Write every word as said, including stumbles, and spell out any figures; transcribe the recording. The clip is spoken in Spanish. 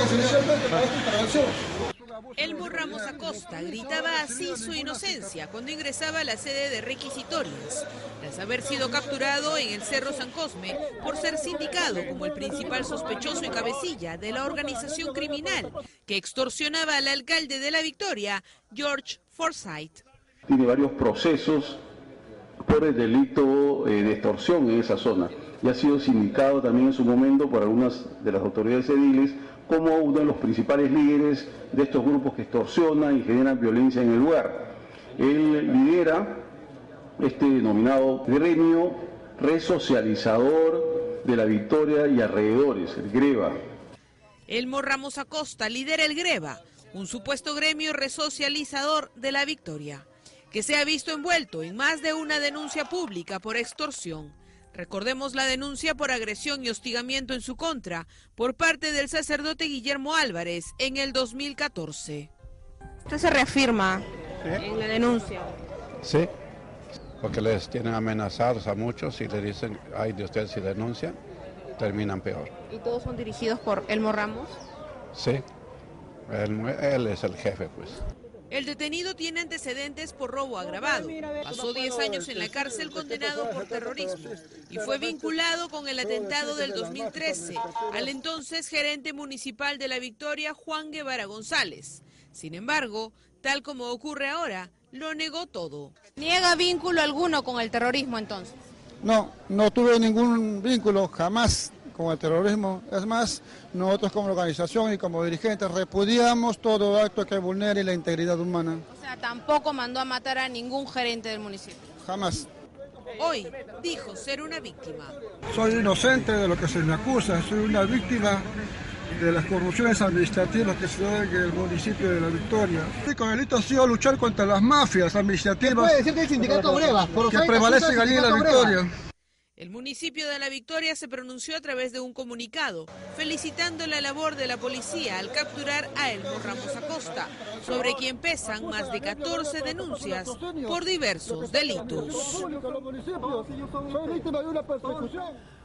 esencialmente para esta intervención. Elmo Ramos Acosta gritaba así su inocencia cuando ingresaba a la sede de requisitorias, tras haber sido capturado en el Cerro San Cosme por ser sindicado como el principal sospechoso y cabecilla de la organización criminal que extorsionaba al alcalde de La Victoria, George Forsyth. Tiene varios procesos por el delito eh, de extorsión en esa zona y ha sido sindicado también en su momento por algunas de las autoridades ediles como uno de los principales líderes de estos grupos que extorsionan y generan violencia en el lugar. Él lidera este denominado gremio resocializador de La Victoria y alrededores, el GREVA. Elmo Ramos Acosta lidera el GREVA, un supuesto gremio resocializador de La Victoria, que se ha visto envuelto en más de una denuncia pública por extorsión. Recordemos la denuncia por agresión y hostigamiento en su contra por parte del sacerdote Guillermo Álvarez en el dos mil catorce. ¿Usted se reafirma ¿Sí? en la denuncia? Sí, porque les tienen amenazados a muchos y le dicen, ay de ustedes si denuncian, terminan peor. ¿Y todos son dirigidos por Elmo Ramos? Sí, él, él es el jefe pues. El detenido tiene antecedentes por robo agravado. Pasó diez años en la cárcel condenado por terrorismo y fue vinculado con el atentado del dos mil trece al entonces gerente municipal de La Victoria, Juan Guevara González. Sin embargo, tal como ocurre ahora, lo negó todo. ¿Niega vínculo alguno con el terrorismo entonces? No, no tuve ningún vínculo jamás con el terrorismo. Es más, nosotros como organización y como dirigentes repudiamos todo acto que vulnere la integridad humana. O sea, tampoco mandó a matar a ningún gerente del municipio. Jamás. Hoy dijo ser una víctima. Soy inocente de lo que se me acusa, soy una víctima de las corrupciones administrativas que se dan en el municipio de La Victoria. El único delito ha sido luchar contra las mafias administrativas. ¿Puede decir que el sindicato Breva, que prevalecen allí en La Victoria? El municipio de La Victoria se pronunció a través de un comunicado, felicitando la labor de la policía al capturar a Elmo Ramos Acosta, sobre quien pesan más de catorce denuncias por diversos delitos. Soy víctima de una persecución.